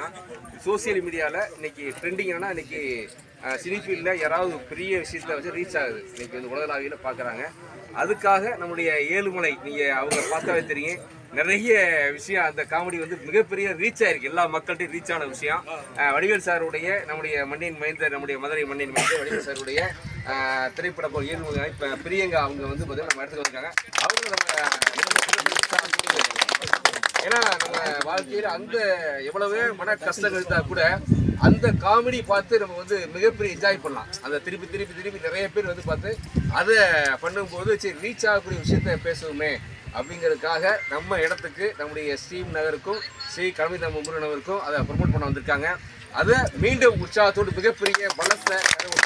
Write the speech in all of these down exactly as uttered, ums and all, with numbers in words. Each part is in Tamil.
பார்த்தீங்கன்னா சோசியல் மீடியாவில் இன்னைக்கு ட்ரெண்டிங் என்னன்னா இன்னைக்கு சினி ஃபீல்டில் யாராவது பெரிய விஷயத்தில் வச்சு ரீச் ஆகுது. இன்னைக்கு வந்து உலகளாவியில் பார்க்குறாங்க. அதுக்காக நம்முடைய ஏழுமலை நீங்கள் அவங்க பார்த்தாவே தெரியும், நிறைய விஷயம் அந்த காமெடி வந்து மிகப்பெரிய ரீச் ஆயிருக்கு, எல்லா மக்கள்கிட்டையும் ரீச் ஆன விஷயம். வடிவேல் சாருடைய நம்முடைய மண்ணின் மைந்தர், நம்முடைய மதுரை மண்ணின் மைந்தர் வடிவேல் சாருடைய திரைப்பட போல் ஏழுமலை இப்போ பிரியங்கா அவங்க வந்து பார்த்தீங்கன்னா நம்ம இடத்துக்கு வந்திருக்காங்க. அவங்க நம்ம ஏன்னா நம்ம வாழ்க்கையில் அந்த எவ்வளவே மன கஷ்டம் இருந்தால் கூட அந்த காமெடி பார்த்து நம்ம வந்து மிகப்பெரிய என்ஜாய் பண்ணலாம். அந்த திருப்பி திருப்பி திருப்பி நிறைய பேர் வந்து பார்த்து அதை பண்ணும்போது சரி ரீச் ஆகக்கூடிய விஷயத்த பேசுவோமே அப்படிங்கிறதுக்காக நம்ம இடத்துக்கு நம்முடைய ஸ்ரீம் நகருக்கும் ஸ்ரீ கல்விதா முருகனவருக்கும் அதை ப்ரமோட் பண்ண வந்திருக்காங்க. அதை மீண்டும் உற்சாகத்தோடு மிகப்பெரிய பலத்தை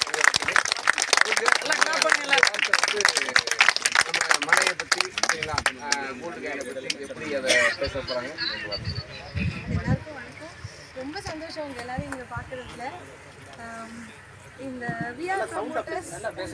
நம்ம மலையை பற்றி கோல்டு காயினை பற்றி எப்படி அதை பேச போகிறாங்க. எல்லாருக்கும் வணக்கம். ரொம்ப சந்தோஷம் உங்க எல்லாரும் இங்க பாக்குறதுல. இந்த விஆர் ப்ரோமோட்டர்ஸ்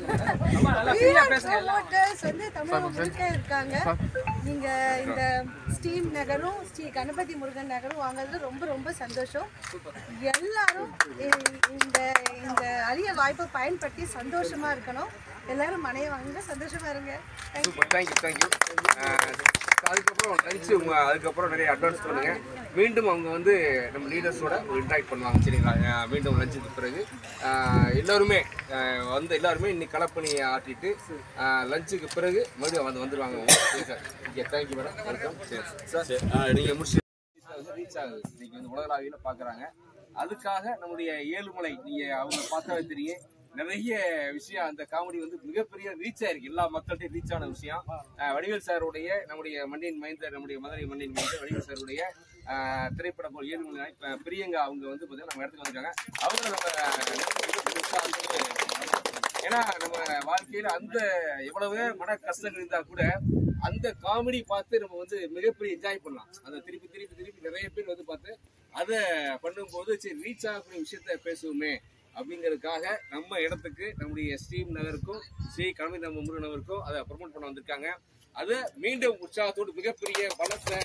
வந்து தமிழகம் முழுக்க இருக்காங்க. நீங்க இந்த ஸ்ரீம் நகரும் ஸ்ரீ கணபதி முருகன் நகரும் வாங்குறது ரொம்ப ரொம்ப சந்தோஷம். எல்லாரும் இந்த இந்த அரிய வாய்ப்பை பயன்படுத்தி சந்தோஷமா இருக்கணும். எல்லாரும் மனையை வாங்க, சந்தோஷமா இருங்க. Thank you thank you. அதுக்கப்புறம் லஞ்சு உங்க அதுக்கப்புறம் நிறைய அட்வான்ஸ் பண்ணுங்க. மீண்டும் அவங்க வந்து நம்ம லீடர்ஸோட ஒரு இன்ட்ராக்ட் பண்ணுவாங்க சரிங்களா. மீண்டும் லஞ்சுக்கு பிறகு எல்லோருமே வந்து எல்லாருமே இன்னைக்கு களப்பணி ஆட்டிட்டு லஞ்சுக்கு பிறகு மறுபடியும் வந்து வந்துடுவாங்க. சரி sir, okay thank you madam, welcome. சரி சார், நீங்கள் முடிச்சு ரீச் ஆகுது இன்னைக்கு வந்து உலகளாவியில் பார்க்குறாங்க. அதுக்காக நம்முடைய ஏழுமலை நீங்கள் அவங்க பார்த்தாவே தெரியும், நிறைய விஷயம் அந்த காமெடி வந்து மிகப்பெரிய ரீச் ஆயிருக்கு, எல்லா மக்கள்கிட்டையும் ரீச் ஆன விஷயம். வடிவேல் சாருடைய நம்முடைய மண்ணின் மைந்தர், நம்முடைய மதுரை மண்ணின் மைந்தர் வடிவேல் சாருடைய திரைப்பட போல் ஏழுமலை இப்போ பிரியங்கா அவங்க வந்து பார்த்தீங்கன்னா நம்ம இடத்துக்கு வந்திருக்காங்க. அவங்க நம்ம ஏன்னா நம்ம வாழ்க்கையில் அந்த எவ்வளவே மன கஷ்டங்கள் இருந்தால் கூட அந்த காமெடி பார்த்து நம்ம வந்து மிகப்பெரிய என்ஜாய் பண்ணலாம். அதை திருப்பி திருப்பி திருப்பி நிறைய பேர் வந்து பார்த்து அதை பண்ணும்போது சரி ரீச் ஆகக்கூடிய விஷயத்த பேசுவோமே அப்படிங்கிறதுக்காக நம்ம இடத்துக்கு நம்முடைய ஸ்ரீம் நகருக்கும் ஸ்ரீ கல்விதா முருகனவருக்கும் அதை ப்ரமோட் பண்ண வந்திருக்காங்க. அதை மீண்டும் உற்சாகத்தோடு மிகப்பெரிய பலத்தை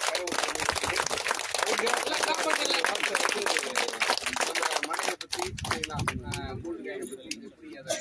மனையை பற்றி கோல்டு காயினை பற்றி எப்படி அதை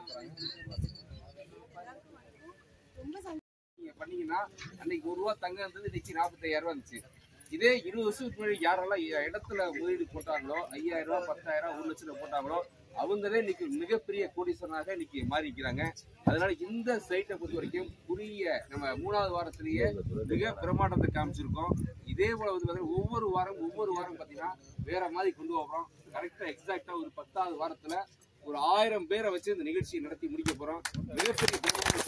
நீங்க பண்ணீங்கன்னா அன்னைக்கு ஒரு ரூபா தங்கம் இருந்தது, இன்னைக்கு நாற்பத்தி ஐயாயிரம் ரூபா இருந்துச்சு. இதே இருபது வருஷத்துக்கு முன்னாடி யாரெல்லாம் இடத்துல முதலீடு போட்டாங்களோ, ஐயாயிரம் ரூபாய் பத்தாயிரம் ஒரு லட்சம் ரூபாய் போட்டாங்களோ அவங்களே இன்னைக்கு மிகப்பெரிய கோடீஸ்வரனாக இன்னைக்கு மாறி இருக்கிறாங்க. அதனால இந்த சைட்டை பொறுத்த வரைக்கும் புரிய நம்ம மூணாவது வாரத்திலேயே மிக பிரமாண்டத்தை காமிச்சிருக்கோம். இதே போல வந்து ஒவ்வொரு வாரம் ஒவ்வொரு வாரம் பார்த்தீங்கன்னா வேற மாதிரி கொண்டு போகிறோம். கரெக்டா எக்ஸாக்டா ஒரு பத்தாவது வாரத்துல ஒரு ஆயிரம் பேரை வச்சு இந்த நிகழ்ச்சியை நடத்தி முடிக்க போறோம். மிகப்பெரிய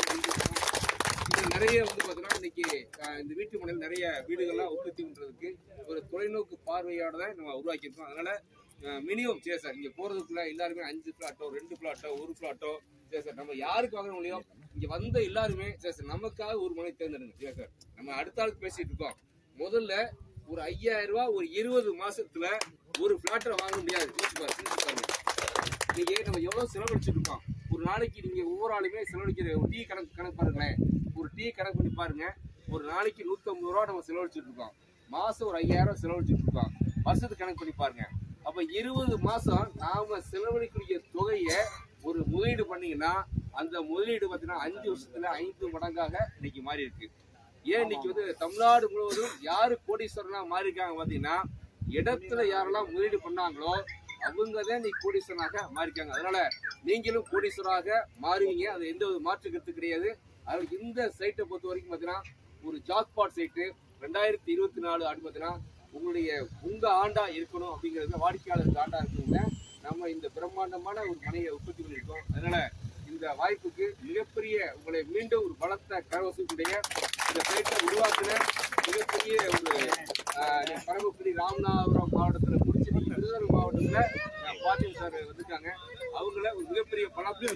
நிறைய வந்து பார்த்தீங்கன்னா இன்னைக்கு இந்த வீட்டு மனையில் நிறைய வீடுகள்லாம் உற்பத்தி பண்றதுக்கு ஒரு தொலைநோக்கு பார்வையோட தான் நம்ம உருவாக்கியிருக்கோம். அதனால மினிமம் சரி சார் இங்கே போறதுக்குள்ள எல்லாருமே அஞ்சு பிளாட்டோ ரெண்டு பிளாட்டோ ஒரு பிளாட்டோ சரி சார் நம்ம யாருக்கு வாங்க முடியும் இங்கே வந்த எல்லாருமே சரி சார் நமக்காக ஒரு மனை தேர்ந்தெடுங்க. சரி சார் நம்ம அடுத்த ஆளுக்கு பேசிட்டு இருக்கோம். முதல்ல ஒரு ஐயாயிரம் ரூபாய் ஒரு இருபது மாசத்துல ஒரு பிளாட்டை வாங்க முடியாது. நீங்க நம்ம எவ்வளவு செலவழிச்சுட்டு இருக்கோம். ஒரு நாளைக்கு நீங்க ஒவ்வொரு ஆளுமே செலவழிக்கிற ஒரு டீ கணக்கு கணக்கு பாருங்களேன். ஒரு டீ கணக்கு பண்ணி பாருங்க. ஒரு நாளைக்கு நூத்தி ஐம்பது ரூபா நம்ம செலவழிச்சுட்டு இருக்கோம். மாசம் ஒரு ஐயாயிரம் செலவழிச்சுட்டு இருக்கோம். வருஷத்துக்கு கணக்கு பண்ணி பாருங்க. அப்ப இருபது மாசம் நாம செலவழிக்கூடிய தொகையை ஒரு முதலீடு பண்ணீங்கன்னா அந்த முதலீடு பார்த்தீங்கன்னா அஞ்சு வருஷத்துல ஐந்து மடங்காக இன்னைக்கு மாறி இருக்கு. ஏன் இன்னைக்கு வந்து தமிழ்நாடு முழுவதும் யாரு கோடீஸ்வரனா மாறி இருக்காங்க பாத்தீங்கன்னா இடத்துல யாரெல்லாம் முதலீடு பண்ணாங்களோ அவங்கதான் இன்னைக்கு கோடீஸ்வரனாக மாறிருக்காங்க. அதனால நீங்களும் கோடீஸ்வராக மாறுவீங்க, அது எந்த ஒரு மாற்று கருத்து கிடையாது. அது இந்த சைட்டை பொறுத்த வரைக்கும் பாத்தீங்கன்னா ஒரு ஜாக்பாட் சைட்டு ரெண்டாயிரத்தி இருபத்தி நாலு ஆண்டு பாத்தீங்கன்னா உங்களுடைய உங்க ஆண்டா இருக்கணும் அப்படிங்கிறது வாடிக்கையாளருக்கு ஆண்டா இருக்கணுங்க. நம்ம இந்த பிரம்மாண்டமான ஒரு மனையை உற்பத்தி பண்ணியிருக்கோம். அதனால இந்த வாய்ப்புக்கு மிகப்பெரிய உங்களை மீண்டும் ஒரு பலத்த கரவசக்கூடிய இந்த சைட்டை உருவாக்குன மிகப்பெரிய ஒரு பரமக்குடி ராமநாதபுரம் மாவட்டத்தில் முடிச்சு விருதுநகர் மாவட்டத்துல பாட்டில் சார் வந்திருக்காங்க. அவங்கள ஒரு மிகப்பெரிய பலத்தை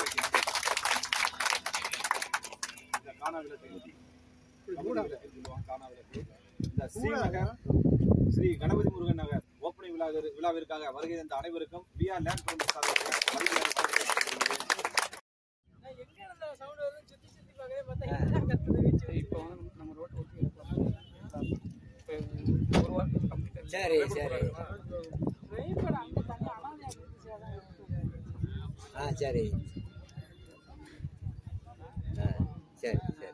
ஸ்ரீ கணபதி முருகன் நகர் ஓப்பனிங் விழா விழாவிற்காக வருகை தந்த அனைவருக்கும் பிஆர் லேண்ட் இப்போ நம்ம ரோட்டை ஒட்டி ஒரு வாரம் கம்ப்ளீட் சரி சரி ஆ சரி ஆ சரி சரி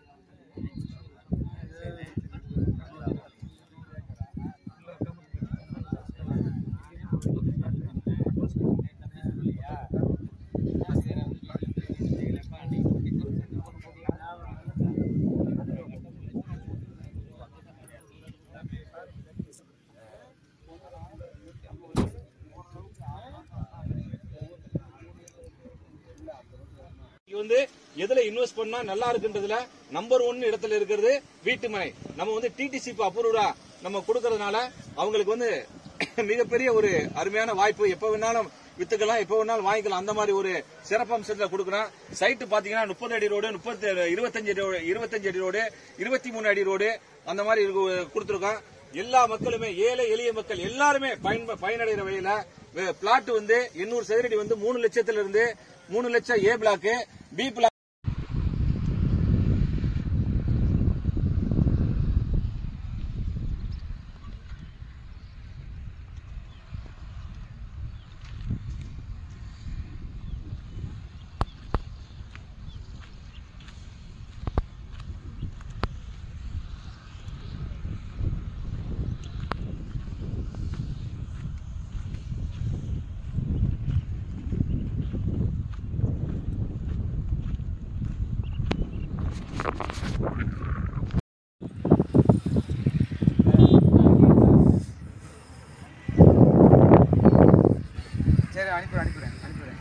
வந்து எதுல இன்வெஸ்ட் பண்ணா நல்லா இருக்குன்றதுல நம்பர் ஒன் இடத்துல இருக்கிறது வீட்டுமனை. நம்ம வந்து டிடிசி அப்ரூவ்டா நம்ம கொடுக்கறதுனால அவங்களுக்கு வந்து மிகப்பெரிய ஒரு அருமையான வாய்ப்பு. எப்ப வேணாலும் வித்துக்கலாம், எப்ப வேணாலும் வாங்கிக்கலாம். அந்த மாதிரி ஒரு சிறப்பம்சத்துல கொடுக்கணும். சைட்டு பாத்தீங்கன்னா முப்பது அடி ரோடு, முப்பத்தி இருபத்தஞ்சு இருபத்தஞ்சு அடி ரோடு, இருபத்தி மூணு அடி ரோடு அந்த மாதிரி கொடுத்துருக்கோம். எல்லா மக்களுமே, ஏழை எளிய மக்கள் எல்லாருமே பயன் பயனடைகிற வகையில பிளாட் வந்து எண்ணூறு சதுரடி வந்து மூணு லட்சத்துல இருந்து மூணு லட்சம் ஏ பிளாக், பி பிளாக். சரி அனுப்பிடுறேன் அனுப்பிடுறேன் அனுப்பிடுறேன்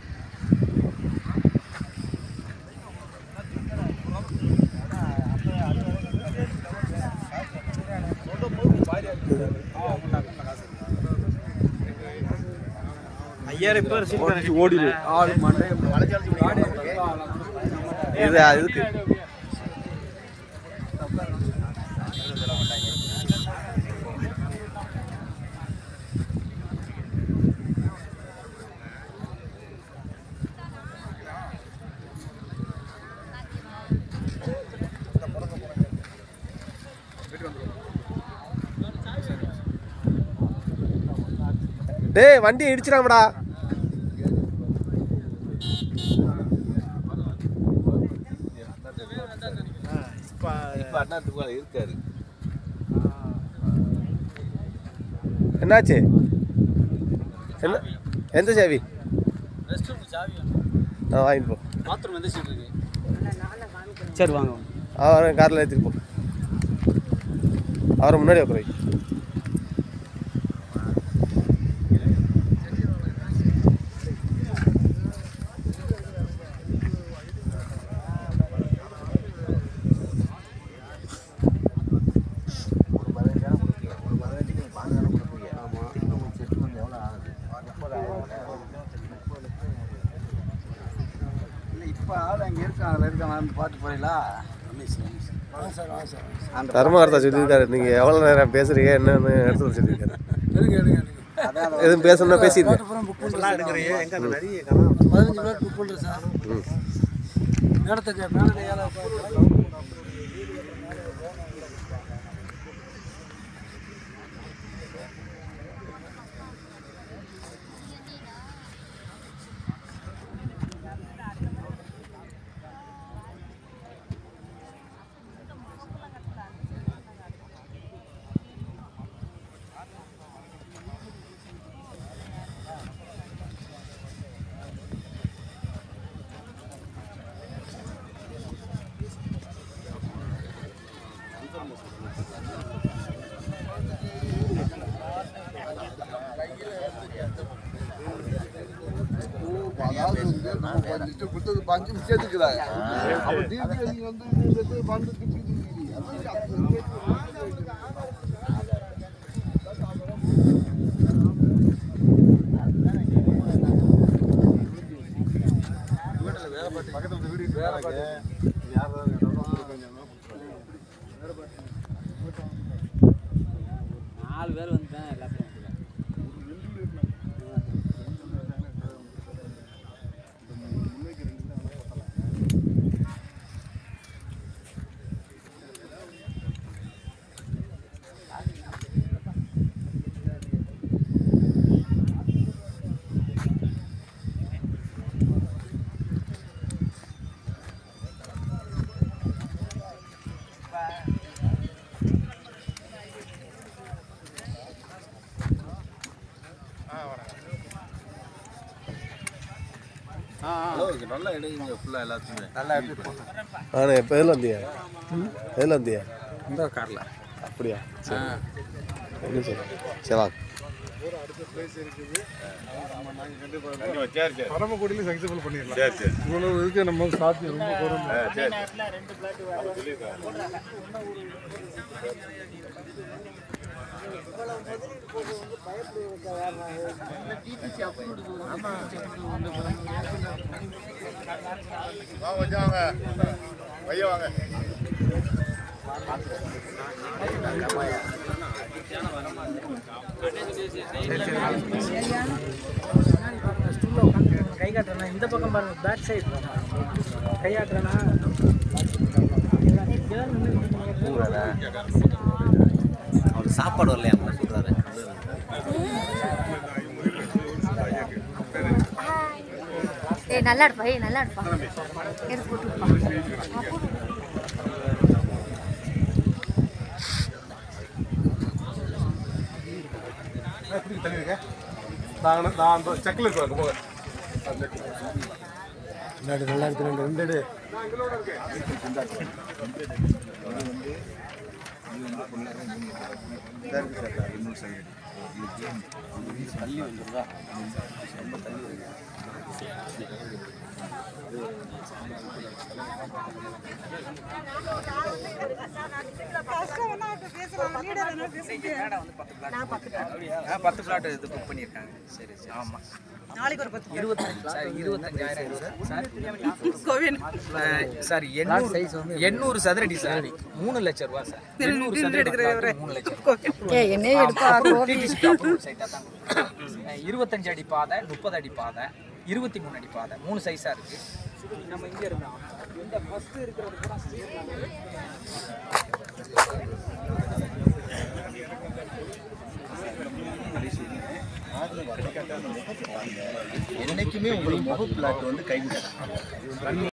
ஐயாயிரம் பேர் ஓடிடு ஆள் மண்டை இது அதுக்கு டேய் வண்டி இடிச்சிராமடா. இருக்காரு என்னாச்சு? என்ன எந்த சாவி? ஆ வாங்கிட்டு போ. பாத்ரூம் எந்த சீட் இருக்கு? சரி வாங்க. அவரை காரில் ஏற்றிட்டு போ. அவரை முன்னாடி உட்கார வை. தர்மகர்த்தா சொல்லியிருக்காரு, நீங்க எவ்வளவு நேரம் பேசுறீங்க என்னன்னு எடுத்து சொல்லியிருக்காரு. எதுவும் பேசணும்னா பேசிடுங்க. பஞ்சு சேர்த்துக்கிறாங்க. நாலு பேர் வந்துட்டேன் எல்லாத்தையும். நல்ல இடம் இங்கே ஃபுல்லாக எல்லாத்துக்குமே நல்லா எடுத்துட்டு போங்க. ஆனால் இப்போ எதில் வந்தியா எதில் வந்தியா இந்த காரில் அப்படியா சரி என்ன சரி சரி வாங்க பரமக்குடியில சக்சஸ்ஃபுல் பண்ணிடலாம். சரி சரி இவ்வளவு இதுக்கு நம்ம சாத்தியம் ரொம்ப குறைவு. சரி வாங்க ஐயா வாங்க கை காட்டுறேன்னா இந்த பக்கம் பாருங்க, பேக் சைடு கை காட்டுறேன்னா அவர் சாப்பாடு வரலையா சொல்கிறாரு. ஏய் நல்லா இருப்பா, ஏய் நல்லா இருப்பா, எடுத்து போட்டுப்பா. நான் நான் அந்த செக்கில் இருக்காங்க போக நல்லா இருக்கு ரெண்டு ரெண்டு தள்ளி வந்துடுதா பத்து பிளாட் இது புக் பண்ணியிருக்காங்க. சரி சரி ஆமாம் நாளைக்கு ஒரு பத்து இருபத்தஞ்சு சார் இருபத்தஞ்சாயிரம் சார் சார் எண்ணூறு எண்ணூறு சதுரடி சார் மூணு லட்சம் ரூபா சார். எண்ணூறு சதுரடி மூணு லட்சம் இருபத்தஞ்சு அடி பாதை, முப்பது அடி பாதை, இருபத்தி மூணு அடி பாதை, மூணு சைஸாக இருக்கு. நம்ம இங்கே இருந்தோம் இந்த ஃபர்ஸ்ட் இருக்கிறது கூட என்னைக்குமே உங்களுக்கு முக பிளாட் வந்து கைவிட